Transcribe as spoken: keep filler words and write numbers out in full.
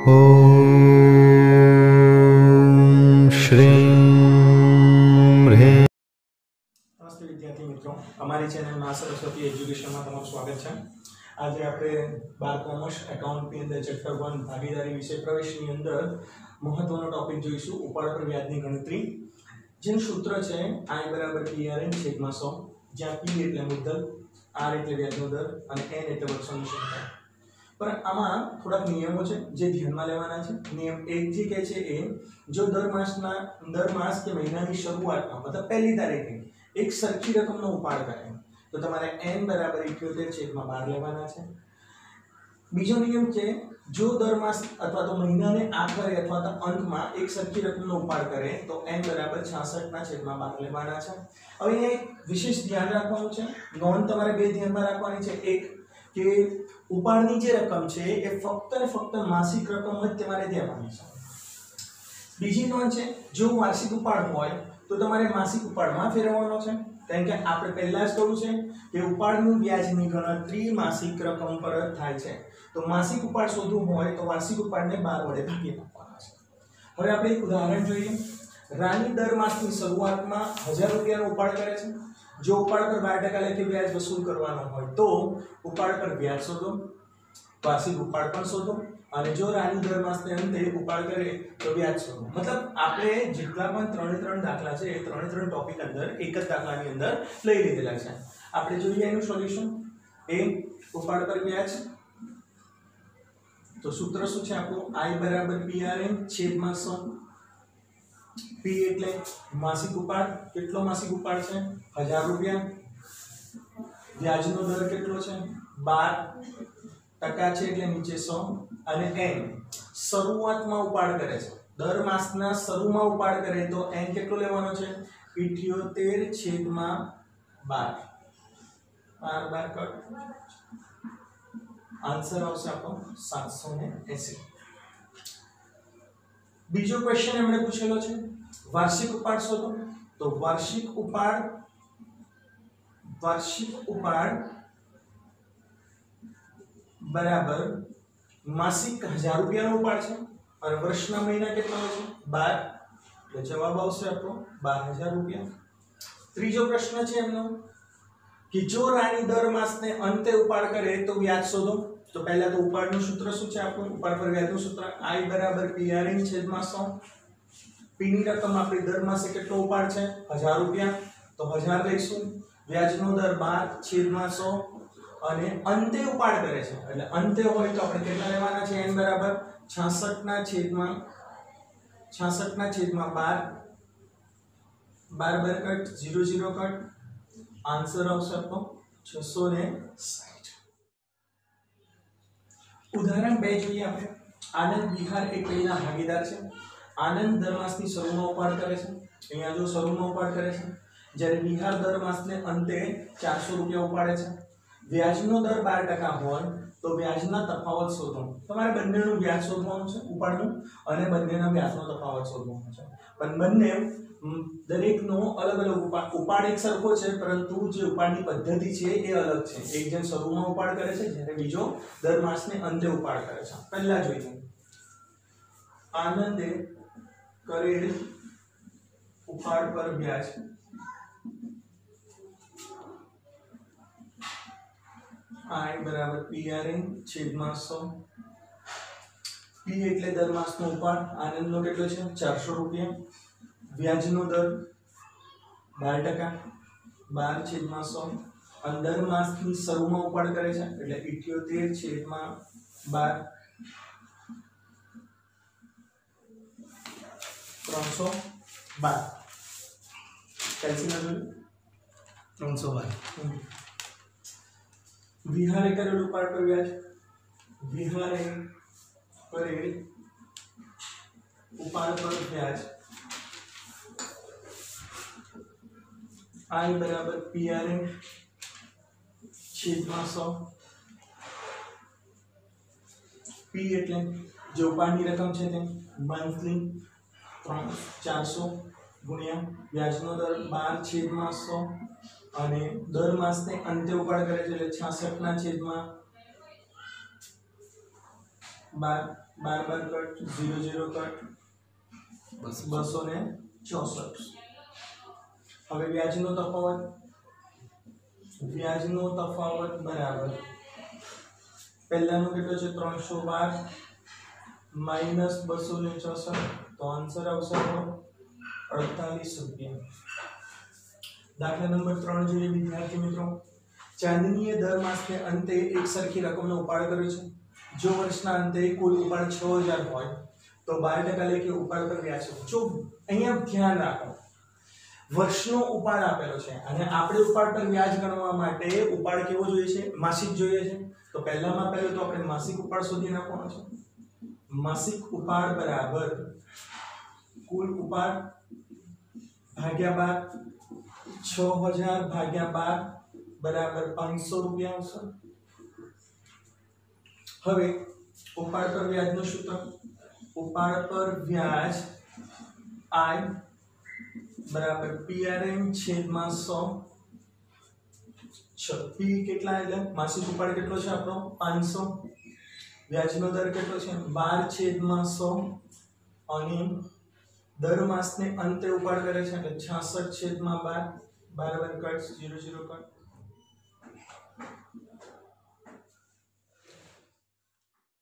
ओम श्रीं ह्रीं। नमस्ते विद्यार्थी मित्रों, अमारी चैनल मां सरस्वती एज्युकेशन में तमाરું स्वागत है। आज આપણે બાર કોમર્સ એકાઉન્ટની અંદર ચેપ્ટર वन ભાગીદારી વિષય પ્રવેશની અંદર મહત્વનો ટોપિક જોઈશું ઉપાડ પર વ્યાજની ગણતરી, જેનું સૂત્ર છે i બરાબર prn છેદમાં સો, જ્યાં p એટલે મુદ્દલ, r એટલે વ્યાજનો દર અને n એટલે વર્ષોની સંખ્યા। पर आमा थोड़ा नियमों છે જે ધ્યાનમાં લેવાના છે। નિયમ एक જે કહે છે એ જો દર માસના દર માસ કે મહિનાની શરૂઆતમાં मतलब પહેલી તારીખે એક સરખી રકમનો ઉપાડ કરે તો તમારે n બરાબર इक्यासी છેદમાં बारह લેવાના છે। બીજો નિયમ છે જો દર માસ અથવા તો મહિનાને આખરે અથવા તો અંતમાં એક સરખી રકમનો ઉપાડ કરે તો n બરાબર छियासठ ના છેદમાં बारह લેવાના છે। હવે અહીંયા એક વિશેષ ધ્યાન રાખવાનું છે, નોંધ તમારે બે ધ્યાનમાં રાખવાની છે। એક કે ઉપાડની જે રકમ છે એ ફક્ત ને ફક્ત માસિક રકમ જ તમારે દેવાની છે। બીજી નોંધ છે જો વાર્ષિક ઉપાડ હોય તો તમારે માસિક ઉપાડમાં ફેરવવાનો છે, કારણ કે આપણે પહેલા જ કહ્યું છે કે ઉપાડનું વ્યાજની ગણતરી માસિક રકમ પર જ થાય છે। તો માસિક ઉપાડ શોધવું હોય તો વાર્ષિક ઉપાડને બાર વડે ભાગી નાખવાના છે। હવે આપણે એક ઉદાહરણ જોઈએ। રાની દર માસની શરૂઆતમાં હજાર રૂપિયાનો ઉપાડ કરે છે। जो उपाड़ पर बारह टका लेके ब्याज वसूल करवानो होय तो उपाड़ पर ब्याज शोधो, वार्षिक उपाड़ पण शोधो અને જો રાની દર માસને અંતે ઉપાડ કરે તો વ્યાજ શોધો। मतलब આપણે જેટલા પણ ત્રણે ત્રણ દાખલા છે એ ત્રણે ત્રણ ટોપિક અંદર એક જ દાખલાની અંદર લઈ લીધેલા છે। આપણે જોઈએ એનું સોલ્યુશન। એ ઉપાડ પર વ્યાજ તો સૂત્ર શું છે આપણું i બરાબર prn છેદમાં સો। p એટલે માસિક ઉપાડ, કેટલો માસિક ઉપાડ છે हजार रुपया, व्याजનો દર કેટલો છે बारह टका છે એટલે નીચે सौ અને n શરૂઆતમાં ઉપાડ કરે છે, દર માસના શરૂમાં ઉપાડ કરે તો n કેટલો લેવાનો છે अठ्ठ्यात्तर છેદમાં बारह, बार बार कट, आंसर આવશે આપણો सात सौ अस्सी। બીજો ક્વેશ્ચન એમણે પૂછેલો છે વાર્ષિક ઉપાડ શોધો। तो वार्षिक उपाड़ वार्षिक उपाड़ बराबर मासिक हजार रुपया नो उपाड़ है और वर्षना महीना कितना हो छे बारह, तो जवाब आवशे आपनो बारह हजार रुपया। त्रीजो प्रश्न है एमनो कि जो रानी दर मास ने अंते उपाड़ करे तो व्याज शोधो। तो पहला तो उपाड़નું सूत्र શું છે આપણું ઉપાડ પર વ્યાજનું સૂત્ર i બરાબર prn છેદમાં સો। p ની રકમ આપણી દર માસે કેટલો ઉપાડ છે हजार રૂપિયા, તો हजार લઈશું, વ્યાજનો દર बारह છેદમાં सौ અને અંતે ઉપાડ કરે છે એટલે અંતે હોય તો આપણે કેટલા લેવાના છે n બરાબર छियासठ ના છેદમાં छियासठ ના છેદમાં बारह, बारह बार cut zero zero cut, answer આવશે આપણો छह सौ साठ। उदाहरण બે જોઈએ આપણે। આનંદ વિહાર એક પેઢીના ભાગીદાર છે। आनंद दर मासनी શરૂમાં ઉપાડ કરે છે, અહીંયા જો શરૂમાં ઉપાડ કરે છે, જ્યારે વિહાર દર માસને અંતે चार सौ રૂપિયા ઉપાડે છે। વ્યાજનો દર बारह ટકા હોય તો વ્યાજના તફાવત શોધો। તમારે બંનેનું વ્યાજ શોધવાનું છે ઉપાડનું અને બંનેના વ્યાજનો તફાવત શોધવાનો છે, પણ બંને દરેકનો અલગ અલગ ઉપાડ ઉપાડ એક સરખો છે પરંતુ જે ઉપાડની પદ્ધતિ છે એ અલગ છે। એક જણ શરૂમાં ઉપાડ કરે છે જ્યારે બીજો દર માસને અંતે ઉપાડ કરે છે। પહેલા જોઈએ आनंदे करेल उपाड़ पर ब्याज i बराबर prn छेदમાં सौ। p એટલે દર માસનો ઉપાડ, આનંદનો કેટલો છે चार सौ રૂપિયા, વ્યાજનો દર बारह ટકા, बारह છેદમાં सौ અને દર માસની શરૂમાં ઉપાડ કરે છે એટલે अठ्ठ्यात्तर છેદમાં बारह, तीन सौ बारह कैलकुलेटर तीन सौ बारह। विहारे करेल उपाड़ पर व्याज, विहारे करेल उपाड़ पर व्याज i बराबर prn छेदમાં सौ। p એટલે જે ઉપાડની રકમ છે તે મંથલી चार सौ गुणिया व्याजनो दर बारह छेदમાં सौ અને દર માસને અંતે ઉપાડ કરે છે એટલે छियासठ ના છેદમાં બાર બાર બાર કટ ઝીરો ઝીરો કટ બસો ને ચોસઠ. હવે વ્યાજનો તફાવત વ્યાજનો તફાવત બરાબર પહેલાનો કેટલો છે ત્રણસો બાર માઇનસ બસો ને ચોસઠ, તો આન્સર આવશે અડતાલીસ રૂપિયા. દાખલા નંબર ત્રણ જોઈએ વિદ્યાર્થી મિત્રો. ચાંદનીએ દર માસને અંતે એક સરખી રકમનો ઉપાડ કર્યો છે. જો વર્ષના અંતે કુલ ઉપાડ છ હજાર હોય તો બાર ટકા લેખે ઉપાડ પર વ્યાજ. જો અહીંયા ધ્યાન રાખો, વર્ષનો ઉપાડ આપેલો છે અને આપણે ઉપાડ પર વ્યાજ ગણવા માટે ઉપાડ કેવો જોઈએ છે? માસિક જોઈએ છે. તો પહેલામાં પહેલું તો આપણે માસિક ઉપાડ શોધી નાખવાનો છે. માસિક ઉપાડ બરાબર કુલ ઉપાડ ભાગ્યા બાર, છ હજાર ભાગ્યા બાર બરાબર પાંચસો રૂપિયા આવશે. હવે ઉપાડ પર વ્યાજનું સૂત્ર, ઉપાડ પર વ્યાજ આઈ બરાબર પીઆરએમ છેદમાં સો. પી કેટલા એટલે માસિક ઉપાડ કેટલો છે આપણો પાંચસો, વ્યાજનો દર કેટલો છે બાર છેદમાં સો અને દર માસને અંતે ઉપાડ કરે છે એટલે છાસઠ છેદમાં બાર, બાર બાર કટ ઝીરો ઝીરો કટ